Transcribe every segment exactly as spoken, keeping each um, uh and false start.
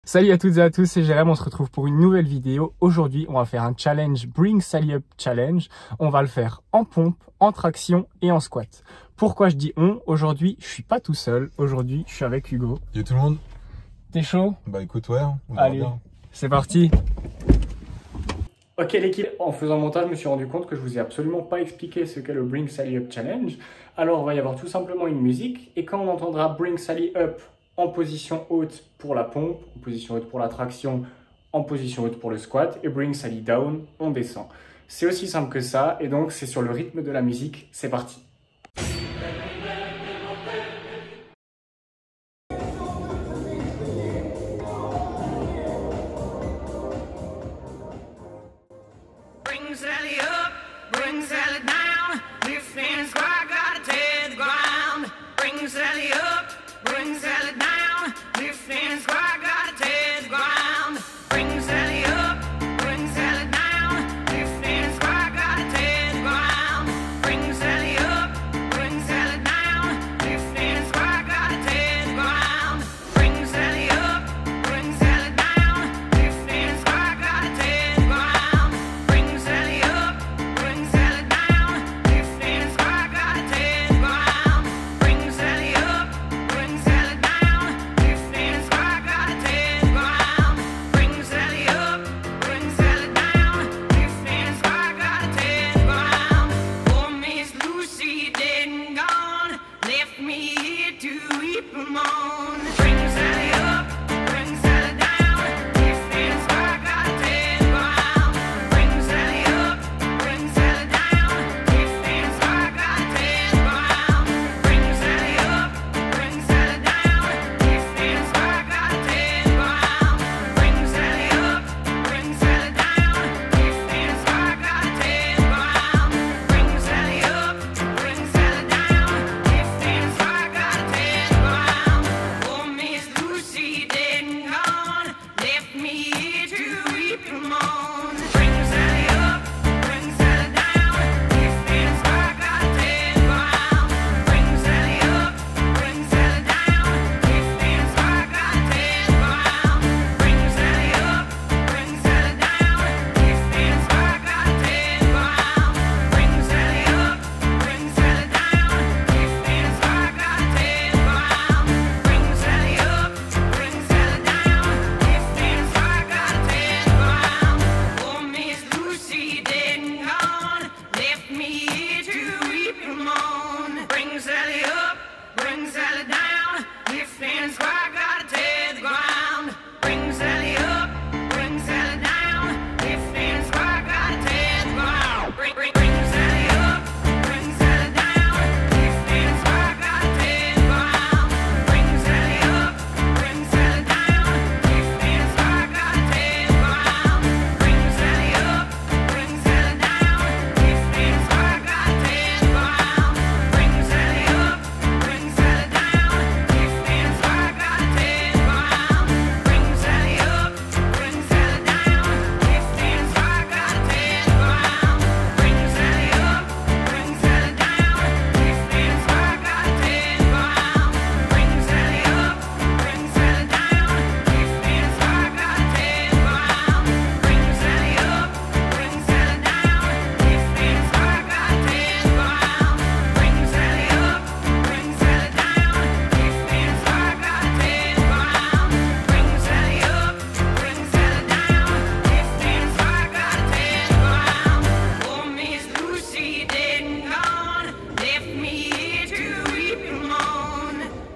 Salut à toutes et à tous, c'est Jérém, on se retrouve pour une nouvelle vidéo. Aujourd'hui, on va faire un challenge Bring Sally Up Challenge. On va le faire en pompe, en traction et en squat. Pourquoi je dis on? Aujourd'hui, je suis pas tout seul. Aujourd'hui, je suis avec Hugo. Salut tout le monde. T'es chaud? Bah écoute, ouais, on Allez, bien. C'est parti. Ok l'équipe, en faisant le montage, je me suis rendu compte que je vous ai absolument pas expliqué ce qu'est le Bring Sally Up Challenge. Alors, il va y avoir tout simplement une musique et quand on entendra Bring Sally Up en position haute pour la pompe, en position haute pour la traction, en position haute pour le squat, et Bring Sally Down, on descend. C'est aussi simple que ça, et donc c'est sur le rythme de la musique, c'est parti. Bring Sally up, bring Sally down, lift and squat, gotta tear the ground. Bring Sally up, bring Sally down, lift and squat, gotta tear the ground. Bring Sally up, bring Sally down, lift and squat, gotta tear the ground. Bring Sally up, bring Sally down, lift and squat, gotta tear the ground. Bring Sally up, bring Sally down, lift and squat, gotta tear the ground. Bring Sally up, bring Sally down, lift and squat, gotta tear the ground. Bring Sally up, bring Sally down, lift and squat, gotta tear the ground. Bring Sally up, bring Sally down, lift and squat, gotta tear the ground. Poor Miss Lucy dead and gone, left me here to weep and moan. Bring Sally up, bring Sally down, lift and squat, gotta tear the ground. Bring Sally up, bring Sally down, lift and squat, gotta tear the ground. Bring Sally up, bring Sally down, lift and squat, gotta tear the ground. Bring Sally up, bring Sally down, lift and squat, gotta tear the ground. Bring Sally up, bring Sally down, lift and squat, gotta tear the ground. Poor Miss Lucy dead and gone, left me here to weep and moan. Bring Sally up, bring Sally down, lift and squat, gotta tear the ground. Bring Sally up, bring Sally down, lift and squat, gotta tear the ground. Bring Sally up, bring Sally down, lift and squat, gotta tear the ground. Bring Sally up, bring Sally down, lift and squat, gotta tear the ground. Bring Sally up, bring Sally down, lift and squat, gotta tear the ground. Poor Miss Lucy dead and gone, left me here to weep and moan. Bring Sally up, bring Sally down, lift and squat, gotta tear the ground. Bring Sally up, bring Sally down, lift and squat, gotta tear the ground. Bring, bring, bring Sally up, bring Sally down, lift and squat, gotta tear the ground. Bring Sally up, bring Sally down, lift and squat, gotta tear the ground. Bring Sally up, bring Sally down, lift and squat, gotta tear the ground. Bring Sally up, bring Sally down, lift and squat, gotta tear the ground. Bring Sally up, bring Sally down, lift and squat, gotta tear the ground. Bring Sally up, bring Sally down, lift and squat, gotta tear the ground. Bring Sally up, bring Sally down, lift and squat, gotta tear the ground. Bring Sally up, bring Sally down, lift and squat, gotta tear the ground. Bring Sally up, bring Sally down, lift and squat, gotta tear the ground. Bring Sally up, bring Sally down, lift and squat, gotta tear the ground. Poor Miss Lucy dead and gone, left me here to weep and moan.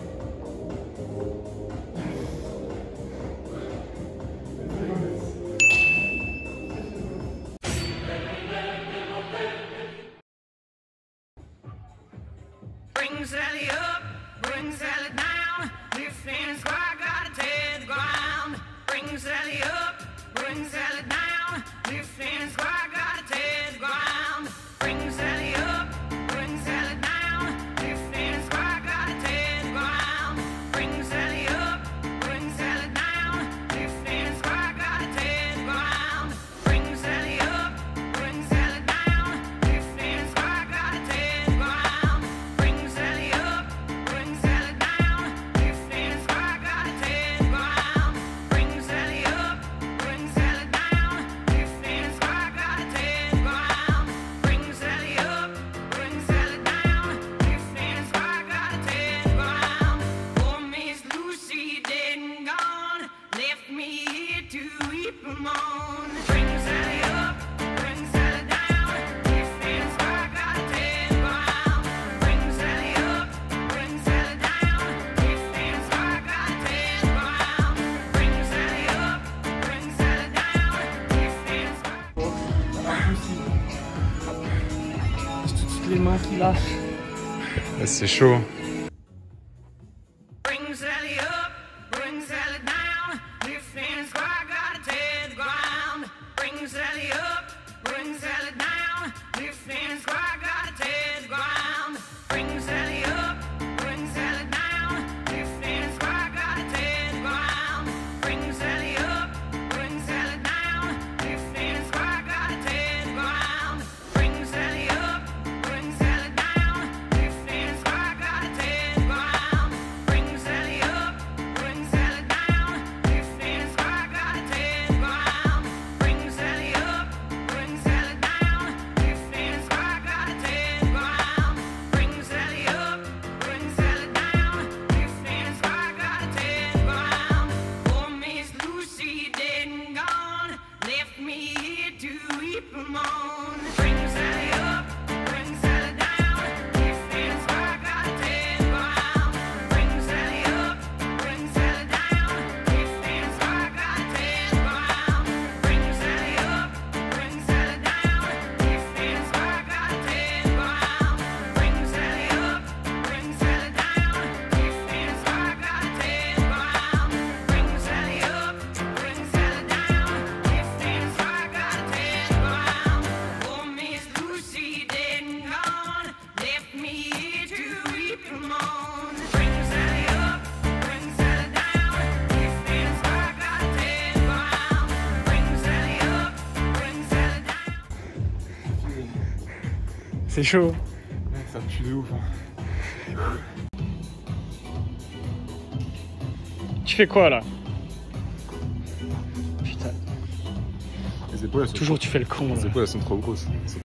Bring Sally up, bring Sally down, lift and squat, gotta tear the ground. Bring Sally up, bring Sally down, lift and squat, gotta tear the ground. Bring Sally up, bring Sally down, lift and squat, gotta tear the ground. Bring Sally up, bring Sally down, lift and squat, gotta tear the ground. Bring Sally up, bring Sally down, lift and squat, gotta tear the ground. Bring Sally up, bring Sally down, lift and squat, gotta tear the ground. Bring mains qui lâchent. C'est chaud. Bring Sally up, bring Sally down. Lifting squad, gotta tear the ground. Bring Sally up, bring Sally down. Lifting squad, gotta tear the ground. Bring Sally up, bring Sally down. Lifting squad, gotta tear the ground. Bring Sally up, bring Sally down. Lifting squad, gotta tear the ground. Bring Sally up, bring Sally down. Lifting squad, gotta tear the ground. Bring Sally up, bring Sally down. Lifting squad, gotta tear the ground. Bring Sally up, bring Sally down. Lifting squad, gotta tear the ground. Bring Sally up, bring Sally down. Lifting squad, gotta tear the ground. Poor Miss Lucy dead and gone, left me here to weep and moan. Bring Sally up, bring Sally down. Lifting squad, gotta tear the ground. Bring Sally up, bring Sally down. Lifting squad, gotta tear the ground. Bring Sally up, bring Sally down. Lifting squad, gotta tear the ground. Bring Sally up, bring Sally down. Lifting squad, gotta tear the ground. Bring Sally up, bring Sally down. Lifting squad, gotta tear the ground. Poor Miss Lucy dead and gone, left me here to weep and moan. Bring Sally up, bring Sally down. Lifting squad, gotta tear the ground. Bring Sally up, bring Sally down. C'est chaud. Ça me tue de ouf. Tu fais quoi là? Putain, Les épaules, elles sont toujours trop... tu fais le con Les là. épaules, elles sont trop grosses.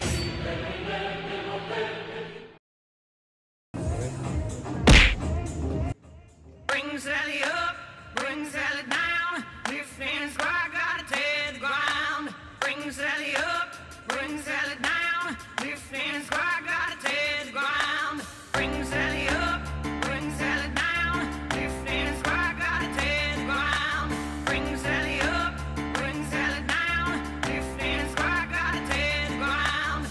Bring Sally up, bring Sally down. Lifting squad, gotta tear the ground. Bring Sally up, bring Sally down. Lifting squad, gotta tear the ground. Bring Sally up, bring Sally down. Lifting squad, gotta tear the ground. Bring Sally up, bring Sally down. Lifting squad, gotta tear the ground.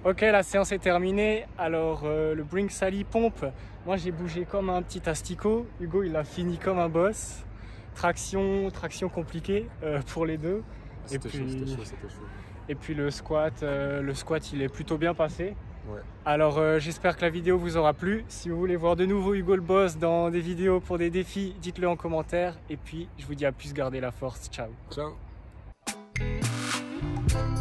Ok, la séance est terminée. Alors euh, le Bring Sally pompe, moi j'ai bougé comme un petit asticot. Hugo il a fini comme un boss. Traction, traction compliquée euh, pour les deux. Et C'était puis, chaud, c'était chaud, c'était chaud. et puis le squat, euh, le squat il est plutôt bien passé. Ouais. Alors euh, j'espère que la vidéo vous aura plu. Si vous voulez voir de nouveau Hugo le boss dans des vidéos pour des défis, dites-le en commentaire. Et puis je vous dis à plus, gardez la force. Ciao. Ciao.